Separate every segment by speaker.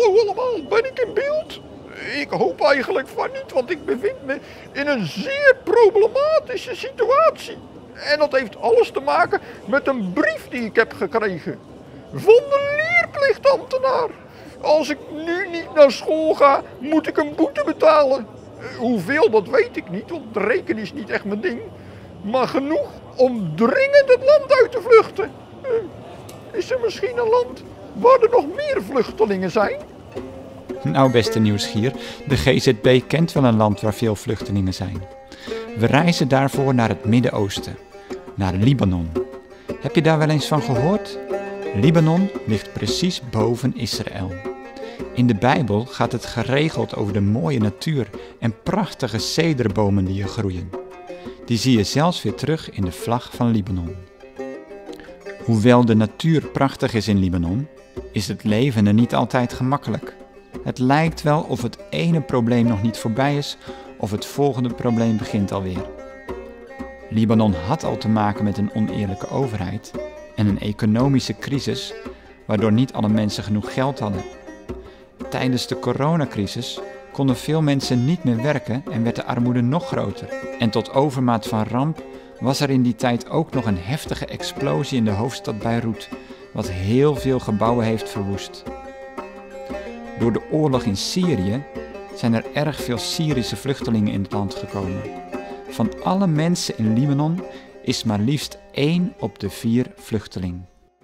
Speaker 1: Hallo allemaal, ben ik in beeld? Ik hoop eigenlijk van niet, want ik bevind me in een zeer problematische situatie. En dat heeft alles te maken met een brief die ik heb gekregen. Van de leerplichtambtenaar. Als ik nu niet naar school ga, moet ik een boete betalen. Hoeveel, dat weet ik niet, want rekenen is niet echt mijn ding. Maar genoeg om dringend het land uit te vluchten. Is er misschien een land waar er nog meer vluchtelingen zijn?
Speaker 2: Nou, beste nieuwsgier, de GZB kent wel een land waar veel vluchtelingen zijn. We reizen daarvoor naar het Midden-Oosten, naar Libanon. Heb je daar wel eens van gehoord? Libanon ligt precies boven Israël. In de Bijbel gaat het geregeld over de mooie natuur en prachtige cederbomen die er groeien. Die zie je zelfs weer terug in de vlag van Libanon. Hoewel de natuur prachtig is in Libanon, is het leven er niet altijd gemakkelijk. Het lijkt wel of het ene probleem nog niet voorbij is, of het volgende probleem begint alweer. Libanon had al te maken met een oneerlijke overheid en een economische crisis, waardoor niet alle mensen genoeg geld hadden. Tijdens de coronacrisis konden veel mensen niet meer werken en werd de armoede nog groter. En tot overmaat van ramp was er in die tijd ook nog een heftige explosie in de hoofdstad Beirut, wat heel veel gebouwen heeft verwoest. Door de oorlog in Syrië zijn er erg veel Syrische vluchtelingen in het land gekomen. Van alle mensen in Libanon is maar liefst 1 op de 4 vluchteling.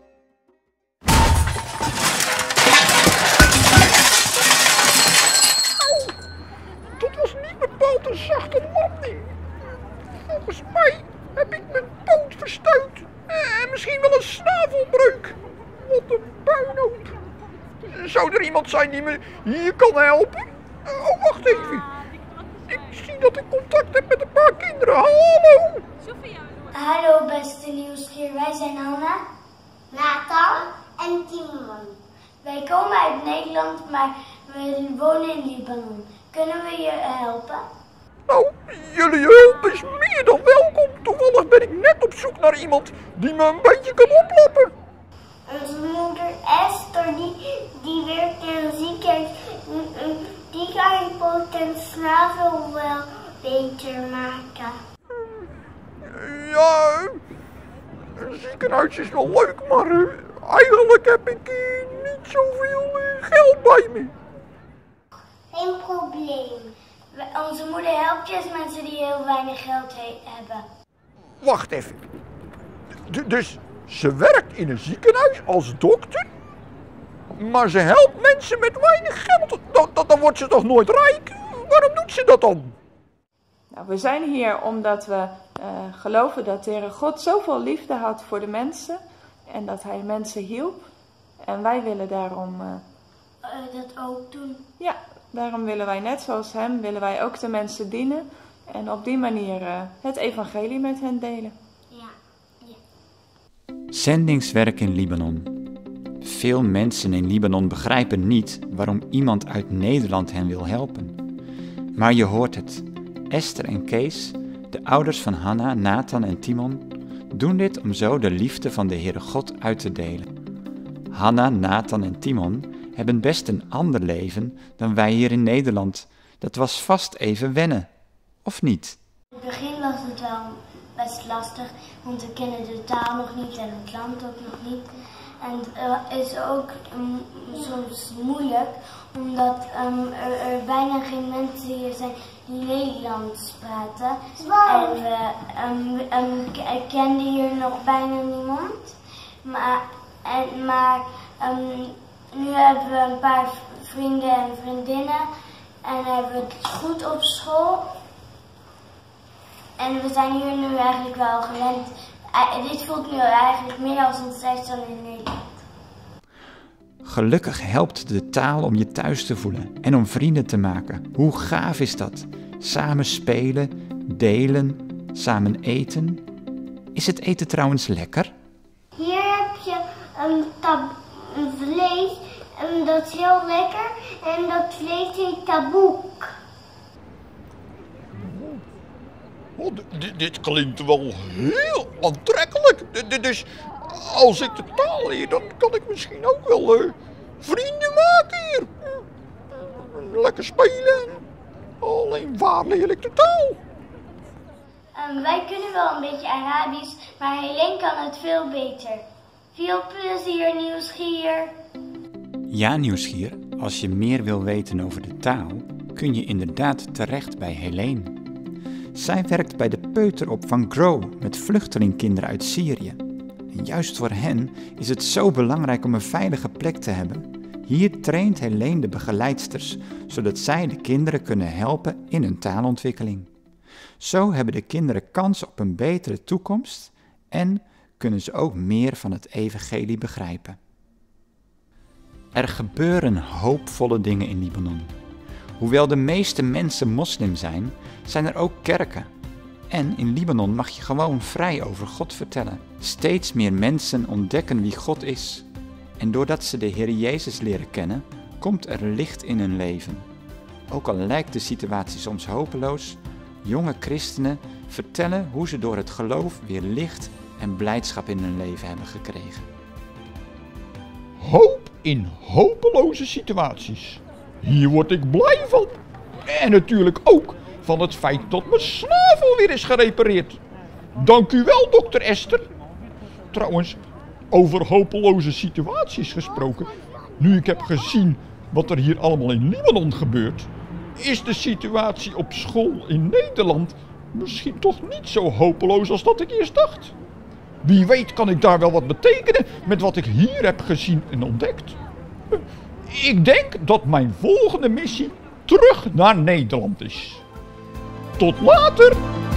Speaker 1: Dat was niet bepaald een zachte landing. Volgens mij heb ik mijn poot verstuit. En misschien wel een snavelbreuk. Wat een puinhoop. Zou er iemand zijn die me hier kan helpen? Oh, wacht even. Ik zie dat ik contact heb met een paar kinderen. Hallo!
Speaker 3: Hallo beste nieuwsgier, wij zijn Hanna, Nathan en Timon. Wij komen uit Nederland, maar we wonen in Libanon. Kunnen we je helpen?
Speaker 1: Nou, jullie hulp is meer dan welkom. Toevallig ben ik net op zoek naar iemand die me een beetje kan oplappen.
Speaker 3: Onze moeder Esther, die werkt in een ziekenhuis. Die kan je poot en snavel wel beter maken.
Speaker 1: Ja, een ziekenhuis is wel leuk, maar eigenlijk heb ik niet zoveel geld bij me.
Speaker 3: Geen probleem. Onze moeder helpt juist mensen die heel weinig geld hebben.
Speaker 1: Wacht even. Dus ze werkt in een ziekenhuis als dokter, maar ze helpt mensen met weinig geld. Dan wordt ze toch nooit rijk? Waarom doet ze dat dan?
Speaker 4: Nou, we zijn hier omdat we geloven dat de Heere God zoveel liefde had voor de mensen en dat Hij mensen hielp. En wij willen daarom...
Speaker 3: dat ook doen.
Speaker 4: Ja, daarom willen wij net zoals Hem, willen wij ook de mensen dienen en op die manier het evangelie met hen delen.
Speaker 3: Ja.
Speaker 2: Zendingswerk in Libanon. Veel mensen in Libanon begrijpen niet waarom iemand uit Nederland hen wil helpen. Maar je hoort het. Esther en Kees, de ouders van Hanna, Nathan en Timon, doen dit om zo de liefde van de Heere God uit te delen. Hanna, Nathan en Timon hebben best een ander leven dan wij hier in Nederland. Dat was vast even wennen, of niet?
Speaker 3: In het begin was het wel best lastig, want we kennen de taal nog niet en het land ook nog niet. En het is ook soms moeilijk, omdat er bijna geen mensen hier zijn die Nederlands praten. En we kenden hier nog bijna niemand. Maar nu hebben we een paar vrienden en vriendinnen en hebben we het goed op school. En we zijn hier nu eigenlijk wel gewend. Dit voelt nu eigenlijk meer als een thuis dan in Nederland.
Speaker 2: Gelukkig helpt de taal om je thuis te voelen en om vrienden te maken. Hoe gaaf is dat? Samen spelen, delen, samen eten. Is het eten trouwens lekker?
Speaker 3: Hier heb je een vlees en dat is heel lekker. En dat vlees heet taboek.
Speaker 1: Oh, dit klinkt wel heel aantrekkelijk. Dus als ik de taal leer, dan kan ik misschien ook wel vrienden maken hier. lekker spelen. Alleen waar leer ik de taal?
Speaker 3: Wij kunnen wel een beetje Arabisch, maar Helene kan het veel beter. Veel plezier, Nieuwsgier.
Speaker 2: Ja, Nieuwsgier, als je meer wil weten over de taal, kun je inderdaad terecht bij Helene. Zij werkt bij de peuteropvang Grow met vluchtelingkinderen uit Syrië. En juist voor hen is het zo belangrijk om een veilige plek te hebben. Hier traint Helene de begeleidsters, zodat zij de kinderen kunnen helpen in hun taalontwikkeling. Zo hebben de kinderen kans op een betere toekomst en kunnen ze ook meer van het evangelie begrijpen. Er gebeuren hoopvolle dingen in Libanon. Hoewel de meeste mensen moslim zijn, zijn er ook kerken. En in Libanon mag je gewoon vrij over God vertellen. Steeds meer mensen ontdekken wie God is. En doordat ze de Heer Jezus leren kennen, komt er licht in hun leven. Ook al lijkt de situatie soms hopeloos, jonge christenen vertellen hoe ze door het geloof weer licht en blijdschap in hun leven hebben gekregen.
Speaker 1: Hoop in hopeloze situaties. Hier word ik blij van. En natuurlijk ook van het feit dat mijn snavel weer is gerepareerd. Dank u wel, dokter Esther. Trouwens, over hopeloze situaties gesproken. Nu ik heb gezien wat er hier allemaal in Libanon gebeurt, is de situatie op school in Nederland misschien toch niet zo hopeloos als dat ik eerst dacht. Wie weet kan ik daar wel wat betekenen met wat ik hier heb gezien en ontdekt. Ik denk dat mijn volgende missie terug naar Nederland is. Tot later!